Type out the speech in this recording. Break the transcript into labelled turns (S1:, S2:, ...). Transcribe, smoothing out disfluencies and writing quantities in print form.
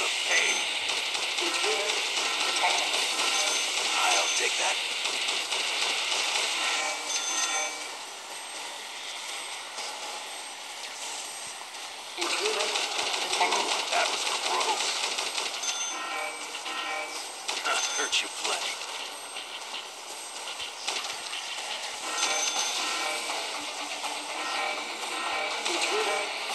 S1: of pain.
S2: Intruder detected.
S1: I'll take that.
S2: Intruder detected.
S1: That was gross. Hurt you plenty.
S2: Intruder